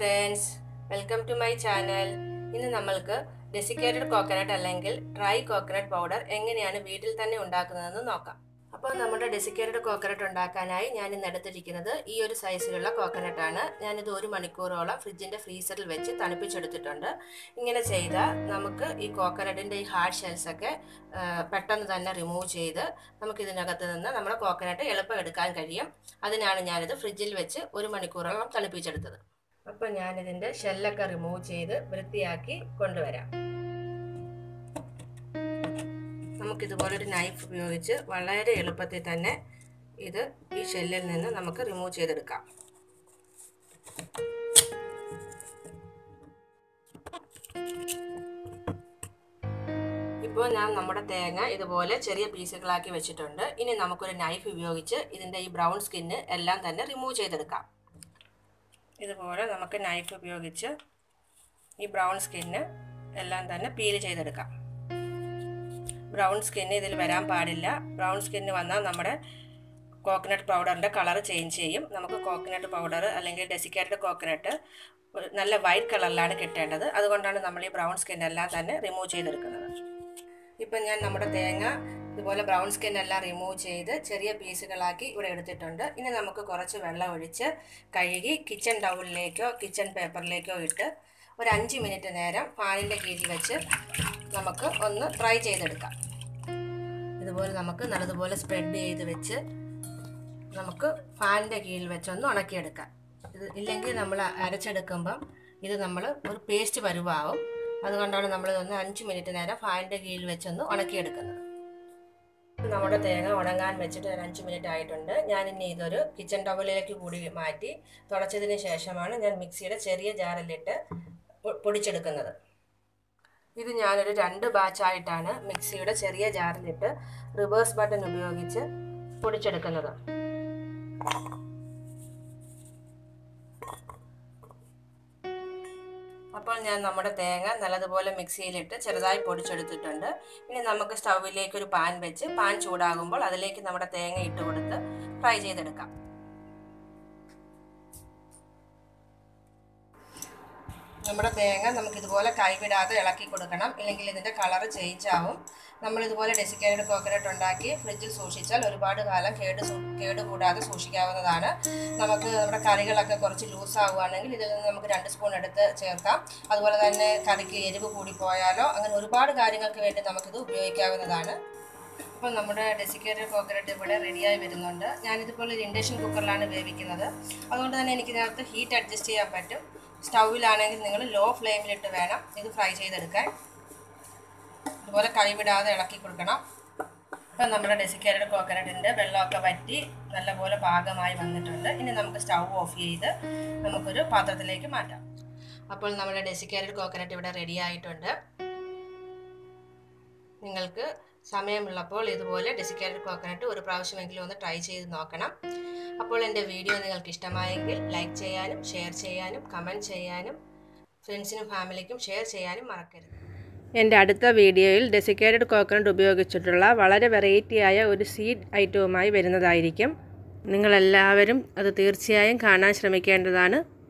friends, welcome to my channel. ഇന്ന് നമ്മൾക്ക് desiccated coconut അല്ലെങ്കിൽ ഡ്രൈ കോക്കനട്ട് പൗഡർ എങ്ങനെയാണ് വീട്ടിൽ തന്നെ ഉണ്ടാക്കുന്നതെന്ന് നോക്കാം. അപ്പോൾ നമ്മുടെ ഡെസിക്കേറ്റഡ് കോക്കനട്ട് ഉണ്ടാക്കാനായി ഞാൻ ഇന്ന് എടുത്തിരിക്കുന്നത് ഈ ഒരു സൈസിലുള്ള കോക്കനട്ട് ആണ്. ഞാനിത് 1 മണിക്കൂറോളം ഫ്രിഡ്ജിന്റെ ഫ്രീസറിൽ വെച്ച് തണുപ്പിച്ചെടുത്തിട്ടുണ്ട്. ഇങ്ങനെ ചെയ്താൽ നമുക്ക് ഈ കോക്കനട്ടിന്റെ ഈ ഹാർഡ് ഷെൽസ് ഒക്കെ പെട്ടെന്ന് തന്നെ റിമൂവ് ചെയ്ത് നമുക്ക് ഇതിനകത്ത് നിന്ന് നമ്മുടെ കോക്കനട്ട് എളുപ്പം എടുക്കാൻ കഴിയും. അതിനാണ് ഞാനിത് ഫ്രിഡ്ജിൽ വെച്ച് 1 മണിക്കൂറോളം തണുപ്പിച്ചെടുത്തത്. അപ്പോൾ ഞാനിതിൻ്റെ ഷെല്ലൊക്കെ റിമൂവ് ചെയ്ത് വൃത്തിയാക്കി കൊണ്ടുവരാം. നമുക്കിതുപോലൊരു നൈഫ് ഉപയോഗിച്ച് വളരെ എളുപ്പത്തിൽ തന്നെ ഇത് ഈ ഷെല്ലിൽ നിന്ന് നമുക്ക് റിമൂവ് ചെയ്തെടുക്കാം. ഇപ്പോൾ ഞാൻ നമ്മുടെ തേങ്ങ ഇതുപോലെ ചെറിയ പീസുകളാക്കി വെച്ചിട്ടുണ്ട്. ഇനി നമുക്കൊരു നൈഫ് ഉപയോഗിച്ച് ഇതിൻ്റെ ഈ ബ്രൗൺ സ്കിന്ന് എല്ലാം തന്നെ റിമൂവ് ചെയ്തെടുക്കാം. ഇതുപോലെ നമുക്ക് നൈഫ് ഉപയോഗിച്ച് ഈ ബ്രൗൺ സ്കിന്ന് എല്ലാം തന്നെ പീൽ ചെയ്തെടുക്കാം. ബ്രൗൺ സ്കിന്ന് ഇതിൽ വരാൻ പാടില്ല. ബ്രൗൺ സ്കിന്ന് വന്നാൽ നമ്മുടെ കോക്കനട്ട് പൗഡറിൻ്റെ കളർ ചേഞ്ച് ചെയ്യും. നമുക്ക് കോക്കനട്ട് പൗഡർ അല്ലെങ്കിൽ ഡെസിക്കേറ്റഡ് കോക്കനട്ട് നല്ല വൈറ്റ് കളറിലാണ് കിട്ടേണ്ടത്. അതുകൊണ്ടാണ് നമ്മൾ ഈ ബ്രൗൺ സ്കിന്നെല്ലാം തന്നെ റിമൂവ് ചെയ്തെടുക്കുന്നത്. ഇപ്പം ഞാൻ നമ്മുടെ തേങ്ങ ഇതുപോലെ ബ്രൗൺ സ്കിന്നെല്ലാം റിമൂവ് ചെയ്ത് ചെറിയ പീസുകളാക്കി ഇവിടെ എടുത്തിട്ടുണ്ട്. ഇനി നമുക്ക് കുറച്ച് വെള്ളം ഒഴിച്ച് കഴുകി കിച്ചൺ ടൗലിലേക്കോ കിച്ചൺ പേപ്പറിലേക്കോ ഇട്ട് ഒരു 5 മിനിറ്റ് നേരം ഫാനിൻ്റെ കീഴിൽ വെച്ച് നമുക്ക് ഒന്ന് ഡ്രൈ ചെയ്തെടുക്കാം. ഇതുപോലെ നമുക്ക് നല്ലതുപോലെ സ്പ്രെഡ് ചെയ്ത് വെച്ച് നമുക്ക് ഫാനിൻ്റെ കീഴിൽ വെച്ചൊന്ന് ഉണക്കിയെടുക്കാം. ഇത് ഇല്ലെങ്കിൽ നമ്മൾ അരച്ചെടുക്കുമ്പം ഇത് നമ്മൾ ഒരു പേസ്റ്റ് പരുവാവും. അതുകൊണ്ടാണ് നമ്മളിതൊന്ന് 5 മിനിറ്റ് നേരം ഫാനിൻ്റെ കീഴിൽ വെച്ചൊന്ന് ഉണക്കിയെടുക്കുന്നത്. നമ്മുടെ തേങ്ങ ഉണങ്ങാൻ വെച്ചിട്ട് ഒരു 5 മിനിറ്റ് ആയിട്ടുണ്ട്. ഞാനിനി ഇതൊരു കിച്ചൺ ടവലിലേക്ക് കൂടി മാറ്റി തുടച്ചതിന് ശേഷമാണ് ഞാൻ മിക്സിയുടെ ചെറിയ ജാറിലിട്ട് പൊടിച്ചെടുക്കുന്നത്. ഇത് ഞാനൊരു 2 ബാച്ചായിട്ടാണ് മിക്സിയുടെ ചെറിയ ജാറിലിട്ട് റിവേഴ്സ് ബട്ടൺ ഉപയോഗിച്ച് പൊടിച്ചെടുക്കുന്നത്. അപ്പോൾ ഞാൻ നമ്മുടെ തേങ്ങ നല്ലതുപോലെ മിക്സിയിലിട്ട് ചെറുതായി പൊടിച്ചെടുത്തിട്ടുണ്ട്. ഇനി നമുക്ക് സ്റ്റൗവിലേക്ക് ഒരു പാൻ വെച്ച് പാൻ ചൂടാകുമ്പോൾ അതിലേക്ക് നമ്മുടെ തേങ്ങ ഇട്ട് കൊടുത്ത് ഫ്രൈ ചെയ്തെടുക്കാം. നമ്മുടെ തേങ്ങ നമുക്കിതുപോലെ കൈവിടാതെ ഇളക്കി കൊടുക്കണം, ഇല്ലെങ്കിൽ ഇതിൻ്റെ കളറ് ചേഞ്ച് ആവും. നമ്മളിതുപോലെ ഡെസിക്കേറ്റഡ് കോക്കനട്ട് ഉണ്ടാക്കി ഫ്രിഡ്ജിൽ സൂക്ഷിച്ചാൽ ഒരുപാട് കാലം കേടുകൂടാതെ സൂക്ഷിക്കാവുന്നതാണ്. നമുക്ക് നമ്മുടെ കറികളൊക്കെ കുറച്ച് ലൂസാവുകയാണെങ്കിൽ ഇതിൽ നിന്ന് നമുക്ക് 2 സ്പൂൺ എടുത്ത് ചേർക്കാം. അതുപോലെ തന്നെ കറിക്ക് എരിവ് കൂടിപ്പോയാലോ അങ്ങനെ ഒരുപാട് കാര്യങ്ങൾക്ക് വേണ്ടി നമുക്കിത് ഉപയോഗിക്കാവുന്നതാണ്. അപ്പോൾ നമ്മുടെ ഡെസിക്കേറ്റഡ് കോക്കനട്ട് ഇവിടെ റെഡിയായി വരുന്നുണ്ട്. ഞാനിതുപോലെ ഒരു ഇൻഡക്ഷൻ കുക്കറിലാണ് വേവിക്കുന്നത്. അതുകൊണ്ട് തന്നെ എനിക്കിതിനകത്ത് ഹീറ്റ് അഡ്ജസ്റ്റ് ചെയ്യാൻ പറ്റും. സ്റ്റൗവിലാണെങ്കിൽ നിങ്ങൾ ലോ ഫ്ലെയിമിലിട്ട് വേണം ഇത് ഫ്രൈ ചെയ്തെടുക്കാൻ. ഇതുപോലെ കൈവിടാതെ ഇളക്കി കൊടുക്കണം. അപ്പം നമ്മുടെ ഡെസിക്കേറ്റഡ് കോക്കനട്ടിൻ്റെ വെള്ളമൊക്കെ വറ്റി നല്ലപോലെ പാകമായി വന്നിട്ടുണ്ട്. ഇനി നമുക്ക് സ്റ്റൗ ഓഫ് ചെയ്ത് നമുക്കൊരു പാത്രത്തിലേക്ക് മാറ്റാം. അപ്പോൾ നമ്മുടെ ഡെസിക്കേറ്റഡ് കോക്കനട്ട് ഇവിടെ റെഡി ആയിട്ടുണ്ട്. നിങ്ങൾക്ക് സമയമുള്ളപ്പോൾ ഇതുപോലെ ഡെസിക്കേറ്റഡ് കോക്കനട്ട് ഒരു പ്രാവശ്യമെങ്കിലും ഒന്ന് ട്രൈ ചെയ്ത് നോക്കണം. അപ്പോൾ എൻ്റെ വീഡിയോ നിങ്ങൾക്ക് ഇഷ്ടമായെങ്കിൽ ലൈക്ക് ചെയ്യാനും ഷെയർ ചെയ്യാനും കമൻറ്റ് ചെയ്യാനും ഫ്രണ്ട്സിനും ഫാമിലിക്കും ഷെയർ ചെയ്യാനും മറക്കരുത്. എൻ്റെ അടുത്ത വീഡിയോയിൽ ഡെസിക്കേറ്റഡ് കോക്കനട്ട് ഉപയോഗിച്ചിട്ടുള്ള വളരെ വെറൈറ്റിയായ ഒരു സീഡ് ഐറ്റവുമായി വരുന്നതായിരിക്കും. നിങ്ങളെല്ലാവരും അത് തീർച്ചയായും കാണാൻ ശ്രമിക്കേണ്ടതാണ്.